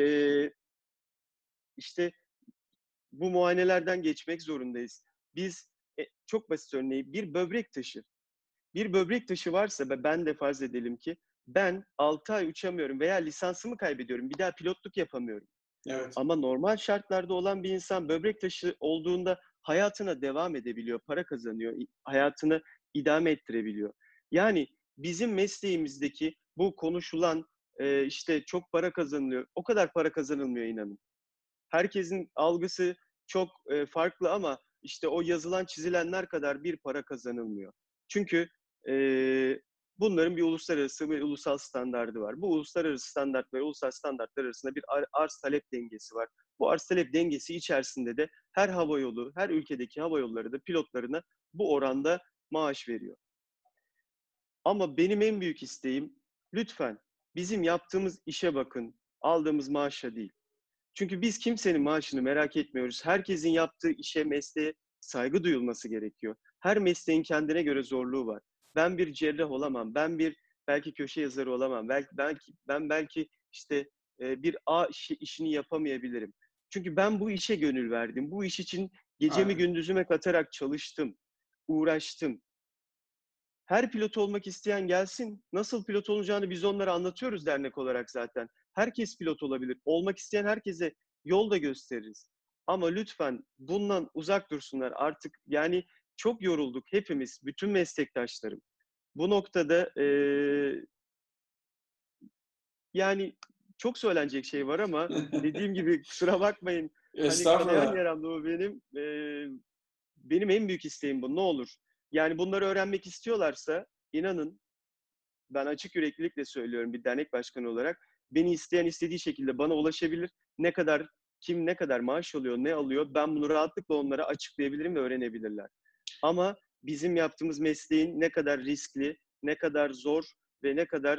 işte bu muayenelerden geçmek zorundayız. Biz çok basit örneği bir böbrek taşı. Bir böbrek taşı varsa ve ben de farz edelim ki ben 6 ay uçamıyorum veya lisansımı kaybediyorum. Bir daha pilotluk yapamıyorum. Evet. Ama normal şartlarda olan bir insan böbrek taşı olduğunda hayatına devam edebiliyor, para kazanıyor, hayatını idame ettirebiliyor. Yani bizim mesleğimizdeki bu konuşulan işte çok para kazanılıyor. O kadar para kazanılmıyor inanın. Herkesin algısı çok farklı ama işte o yazılan çizilenler kadar bir para kazanılmıyor. Çünkü e, bunların bir uluslararası ve ulusal standardı var. Bu uluslararası standart ve ulusal standartlar arasında bir arz talep dengesi var. Bu arz talep dengesi içerisinde de her havayolu, her ülkedeki havayolları da pilotlarına bu oranda maaş veriyor. Ama benim en büyük isteğim lütfen bizim yaptığımız işe bakın, aldığımız maaşa değil. Çünkü biz kimsenin maaşını merak etmiyoruz. Herkesin yaptığı işe, mesleğe saygı duyulması gerekiyor. Her mesleğin kendine göre zorluğu var. Ben bir cerrah olamam. Ben bir belki köşe yazarı olamam. Belki işte bir işini yapamayabilirim. Çünkü ben bu işe gönül verdim. Bu iş için gecemi Aynen. gündüzüme katarak çalıştım, uğraştım. Her pilot olmak isteyen gelsin. Nasıl pilot olacağını biz onlara anlatıyoruz dernek olarak zaten. Herkes pilot olabilir. Olmak isteyen herkese yol da gösteririz. Ama lütfen bundan uzak dursunlar artık. Yani çok yorulduk hepimiz, bütün meslektaşlarım. Bu noktada yani çok söylenecek şey var ama dediğim gibi kusura bakmayın. Hani kanayan Estağfurullah. yaram da bu benim. Benim en büyük isteğim bu. Ne olur. Yani bunları öğrenmek istiyorlarsa inanın ben açık yüreklilikle söylüyorum bir dernek başkanı olarak. Beni isteyen istediği şekilde bana ulaşabilir. Kim ne kadar maaş alıyor, ne alıyor ben bunu rahatlıkla onlara açıklayabilirim ve öğrenebilirler. Ama bizim yaptığımız mesleğin ne kadar riskli, ne kadar zor ve ne kadar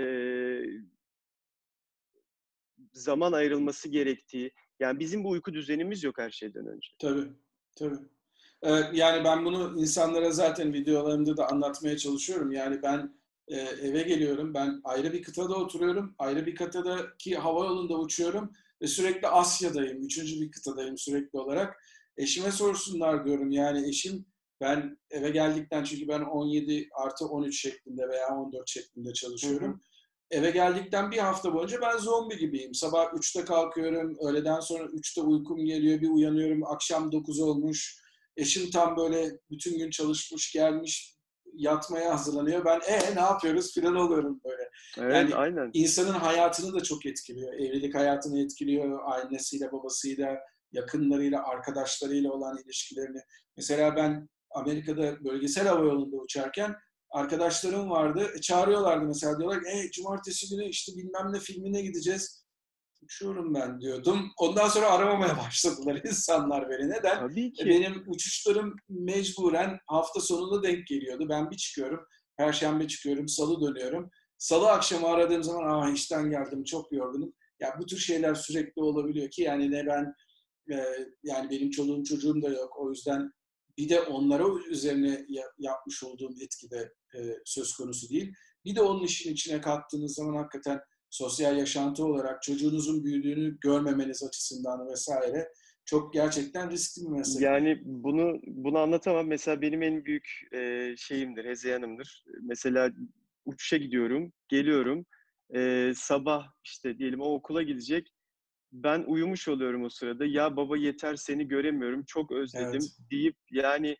zaman ayrılması gerektiği, yani bizim bu uyku düzenimiz yok her şeyden önce. Tabii, tabii. Yani ben bunu insanlara zaten videolarımda da anlatmaya çalışıyorum. Yani ben eve geliyorum, ben ayrı bir kıtada oturuyorum, ayrı bir kıtadaki havayolunda uçuyorum ve sürekli Asya'dayım, üçüncü bir kıtadayım sürekli olarak. Eşime sorsunlar diyorum, yani eşim Ben eve geldikten çünkü ben 17+13 şeklinde veya 14 şeklinde Hı hı. çalışıyorum. Eve geldikten bir hafta boyunca ben zombi gibiyim. Sabah 3'te kalkıyorum, öğleden sonra 3'te uykum geliyor, bir uyanıyorum, akşam 9 olmuş. Eşim tam böyle bütün gün çalışmış, gelmiş, yatmaya hazırlanıyor. Ben, ne yapıyoruz filan oluyorum böyle. Evet, Yani aynen. insanın hayatını da çok etkiliyor. Evlilik hayatını etkiliyor, annesiyle, babasıyla, yakınlarıyla, arkadaşlarıyla olan ilişkilerini. Mesela ben Amerika'da bölgesel havayolunda uçarken arkadaşlarım vardı. Çağırıyorlardı mesela, diyorlar ki cumartesi günü işte bilmem ne filmine gideceğiz. Uçuyorum ben diyordum. Ondan sonra aramamaya başladılar insanlar beni. Neden? Tabii ki. Benim uçuşlarım mecburen hafta sonuna denk geliyordu. Ben bir çıkıyorum, Perşembe çıkıyorum, Salı dönüyorum. Salı akşamı aradığım zaman işten geldim, çok yorgunum. Ya bu tür şeyler sürekli olabiliyor ki yani ne ben yani benim çoluğum çocuğum da yok. O yüzden bir de onlara üzerine yapmış olduğum etki de söz konusu değil. Bir de onun işin içine kattığınız zaman hakikaten sosyal yaşantı olarak çocuğunuzun büyüdüğünü görmemeniz açısından vesaire çok gerçekten riskli bir meslek. Yani bunu anlatamam. Mesela benim en büyük, şeyimdir, hezeyanımdır. Mesela uçuşa gidiyorum, geliyorum. Sabah, işte, diyelim o okula gidecek. Ben uyumuş oluyorum o sırada. "Ya baba yeter seni göremiyorum, çok özledim." Evet, deyip yani,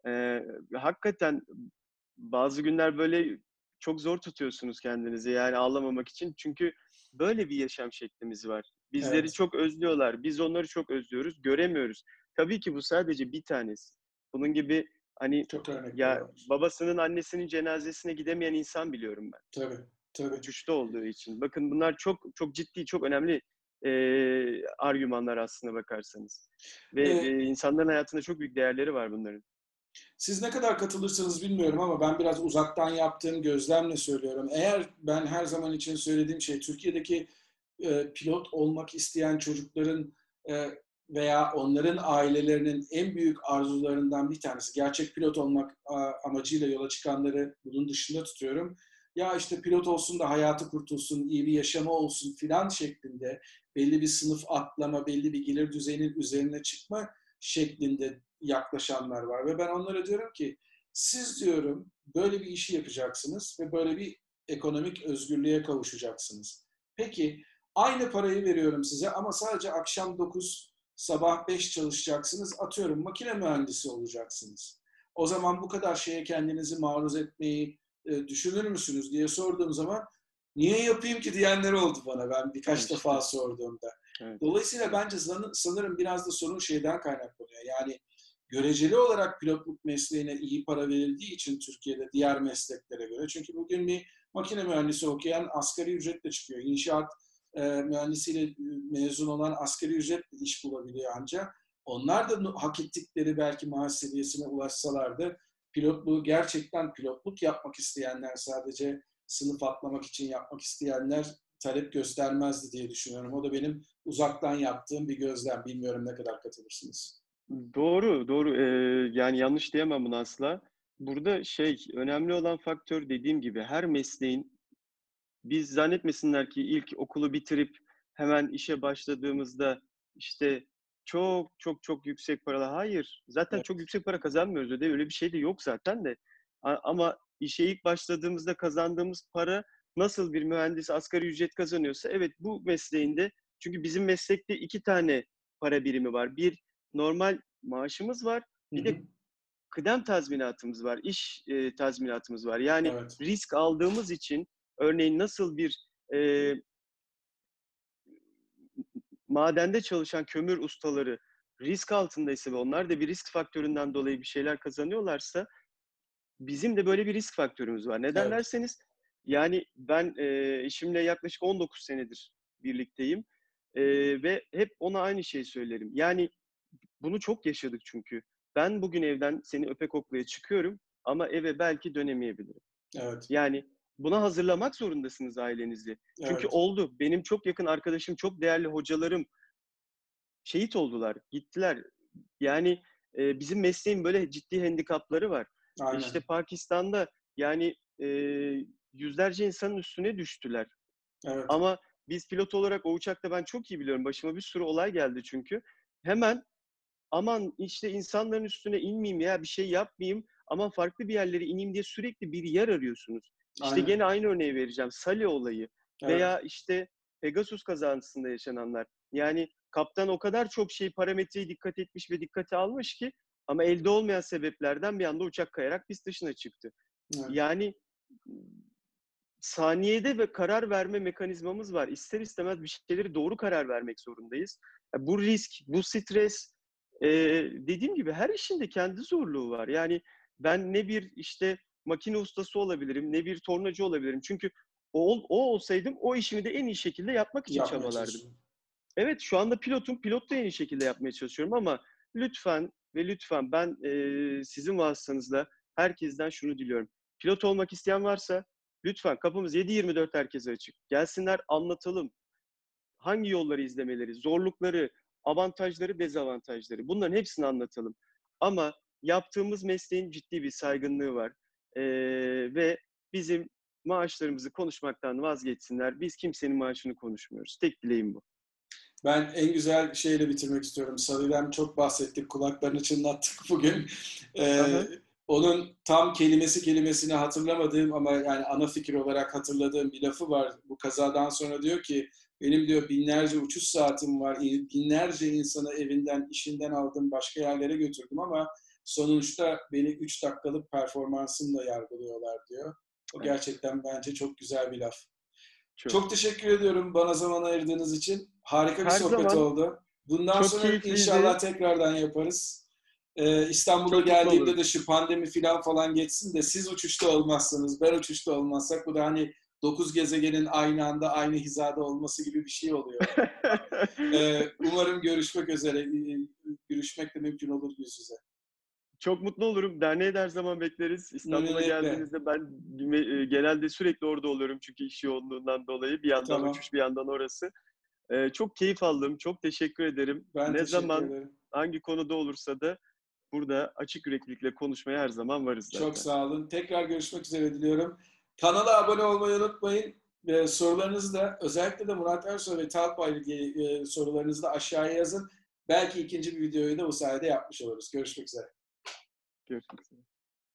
hakikaten bazı günler böyle çok zor tutuyorsunuz kendinizi yani ağlamamak için. Çünkü böyle bir yaşam şeklimiz var. Bizleri evet. çok özlüyorlar, biz onları çok özlüyoruz, göremiyoruz. Tabii ki bu sadece bir tanesi. Bunun gibi, hani, Çok örnekleri ya var. babasının, annesinin cenazesine gidemeyen insan biliyorum ben. Tabii, tabii. Uçuşta olduğu için. Bakın bunlar çok çok ciddi, çok önemli, argümanlar aslına bakarsanız ve, Ee, insanların hayatında çok büyük değerleri var bunların. Siz ne kadar katılırsınız bilmiyorum ama ben biraz uzaktan yaptığım gözlemle söylüyorum. Eğer ben her zaman için söylediğim şey Türkiye'deki pilot olmak isteyen çocukların e, veya onların ailelerinin en büyük arzularından bir tanesi. Gerçek pilot olmak amacıyla yola çıkanları bunun dışında tutuyorum. Ya işte pilot olsun da hayatı kurtulsun, iyi bir yaşamı olsun filan şeklinde belli bir sınıf atlama, belli bir gelir düzeyinin üzerine çıkma şeklinde yaklaşanlar var. Ve ben onlara diyorum ki siz diyorum böyle bir işi yapacaksınız ve böyle bir ekonomik özgürlüğe kavuşacaksınız. Peki aynı parayı veriyorum size ama sadece akşam 9 sabah 5 çalışacaksınız. Atıyorum makine mühendisi olacaksınız. O zaman bu kadar şeye kendinizi maruz etmeyi düşünür müsünüz diye sorduğum zaman niye yapayım ki diyenler oldu bana ben birkaç defa İşte, sorduğumda. evet, Dolayısıyla evet. bence sanırım biraz da sorun şeyden kaynaklanıyor. Yani göreceli olarak pilotluk mesleğine iyi para verildiği için Türkiye'de diğer mesleklere göre. Çünkü bugün bir makine mühendisi okuyan asgari ücretle çıkıyor. İnşaat mühendisiyle mezun olan asgari ücretle iş bulabiliyor ancak. Onlar da hak ettikleri belki maaş seviyesine ulaşsalardı pilotluğu gerçekten pilotluk yapmak isteyenler sadece sınıf atlamak için yapmak isteyenler talep göstermezdi diye düşünüyorum. O da benim uzaktan yaptığım bir gözlem. Bilmiyorum ne kadar katılırsınız. Doğru, doğru. Yani yanlış diyemem buna asla. Burada şey, önemli olan faktör dediğim gibi her mesleğin biz zannetmesinler ki ilk okulu bitirip hemen işe başladığımızda, işte, çok, çok, çok yüksek paralar. Hayır, zaten Evet, çok yüksek para kazanmıyoruz öyle, öyle bir şey de yok zaten de. Ama işe ilk başladığımızda kazandığımız para nasıl bir mühendis asgari ücret kazanıyorsa evet, bu mesleğinde çünkü bizim meslekte 2 tane para birimi var. Bir normal maaşımız var, hı bir de hı. kıdem tazminatımız var, iş, tazminatımız var. Yani Evet, risk aldığımız için örneğin nasıl bir, eee, madende çalışan kömür ustaları risk altındaysa ve onlar da bir risk faktöründen dolayı bir şeyler kazanıyorlarsa bizim de böyle bir risk faktörümüz var. Neden evet, derseniz, yani ben, eşimle yaklaşık 19 senedir birlikteyim, ve hep ona aynı şeyi söylerim. Yani bunu çok yaşadık çünkü. Ben bugün evden seni öpe koklaya çıkıyorum ama eve belki dönemeyebilirim. evet, Yani buna hazırlamak zorundasınız ailenizi. Çünkü evet, oldu. Benim çok yakın arkadaşım, çok değerli hocalarım şehit oldular, gittiler. Yani, bizim mesleğin böyle ciddi handikapları var. İşte, aynen, Pakistan'da, yani, yüzlerce insanın üstüne düştüler. evet, Ama biz pilot olarak o uçakta ben çok iyi biliyorum, başıma bir sürü olay geldi çünkü. Hemen aman işte insanların üstüne inmeyeyim ya bir şey yapmayayım, aman farklı bir yerlere ineyim diye sürekli bir yer arıyorsunuz. İşte Aynen. gene aynı örneği vereceğim. Sully olayı Evet. veya işte Pegasus kazasında yaşananlar. Yani kaptan o kadar çok parametreyi dikkat etmiş ve dikkate almış ki ama elde olmayan sebeplerden bir anda uçak kayarak pist dışına çıktı. Evet. Yani saniyede ve karar verme mekanizmamız var. İster istemez bir şeyleri doğru karar vermek zorundayız. Bu risk, bu stres, dediğim gibi her işin de kendi zorluğu var. Yani ben ne bir işte makine ustası olabilirim, ne bir tornacı olabilirim. Çünkü o olsaydım o işimi de en iyi şekilde yapmak için Yapmaya çabalardım. çalışıyorum. Evet, şu anda pilotum, pilot da en iyi şekilde yapmaya çalışıyorum ama lütfen ve lütfen ben sizin vasıtanızla herkesten şunu diliyorum. Pilot olmak isteyen varsa lütfen kapımız 7/24 herkese açık. Gelsinler anlatalım. Hangi yolları izlemeleri, zorlukları, avantajları, dezavantajları bunların hepsini anlatalım. Ama yaptığımız mesleğin ciddi bir saygınlığı var. Ve bizim maaşlarımızı konuşmaktan vazgeçsinler. Biz kimsenin maaşını konuşmuyoruz. Tek dileğim bu. Ben en güzel şeyle bitirmek istiyorum. Sarı'dan çok bahsettik, kulaklarını çınlattık bugün. Ee, Aha. Onun tam kelimesini hatırlamadığım ama yani ana fikir olarak hatırladığım bir lafı var. Bu kazadan sonra diyor ki, benim diyor binlerce uçuş saatim var, binlerce insanı evinden, işinden aldım, başka yerlere götürdüm ama sonuçta beni 3 dakikalık performansımla yargılıyorlar diyor. O Evet, gerçekten bence çok güzel bir laf. çok. Çok teşekkür ediyorum bana zaman ayırdığınız için. Harika bir Her sohbet zaman oldu. Bundan çok sonra inşallah keyifliydi. tekrardan yaparız. İstanbul'a Çok mutlu geldiğimde olurum. de şu pandemi falan geçsin de siz uçuşta olmazsanız, ben uçuşta olmazsak bu da hani 9 gezegenin aynı anda aynı hizada olması gibi bir şey oluyor. Umarım görüşmek üzere. Görüşmek de mümkün olur yüz yüze. Çok mutlu olurum. Derneğe de her zaman bekleriz. İstanbul'a Memnuniyetle. geldiğinizde ben genelde sürekli orada oluyorum çünkü iş yoğunluğundan dolayı. Bir yandan Tamam. uçuş, bir yandan orası. Çok keyif aldım. Çok teşekkür ederim. Ben Ne teşekkür zaman, ederim. hangi konuda olursa da burada açık yüreklilikle konuşmaya her zaman varız Çok zaten. sağ olun. Tekrar görüşmek üzere diliyorum. Kanala abone olmayı unutmayın. Sorularınızı da özellikle de Murat Ersoy ve Talpa ile ilgili sorularınızı da aşağıya yazın. Belki ikinci bir videoyu da bu sayede yapmış oluruz. Görüşmek üzere. Görüşmek üzere.